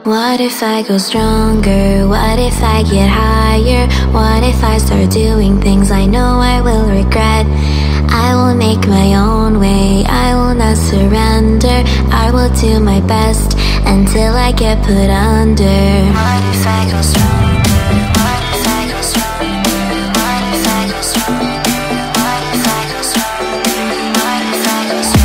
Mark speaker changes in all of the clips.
Speaker 1: What if I go stronger? What if I get higher? What if I start doing things I know I will regret? I will make my own way, I will not surrender. I will do my best until I get put under. What if I go stronger? What if I go stronger? What if I go stronger? What if I go stronger? What if I go stronger?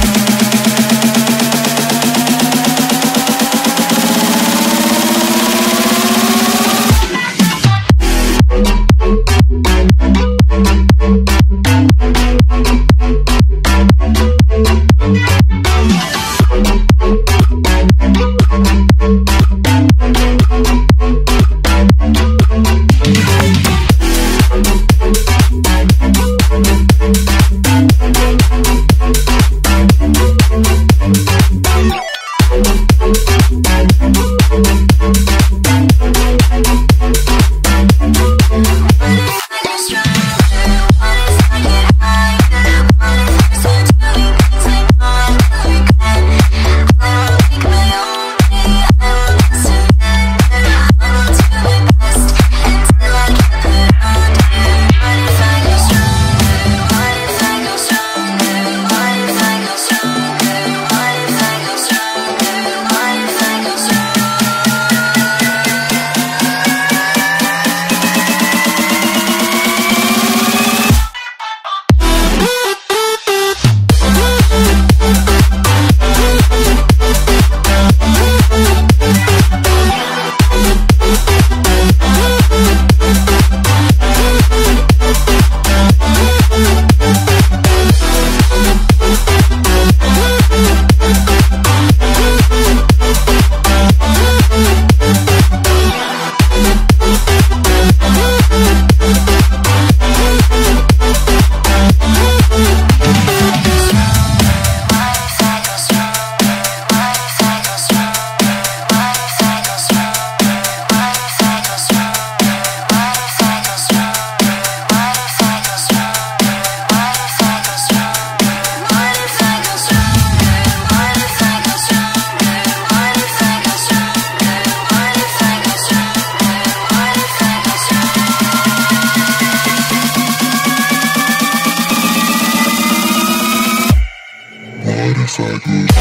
Speaker 2: Cycle.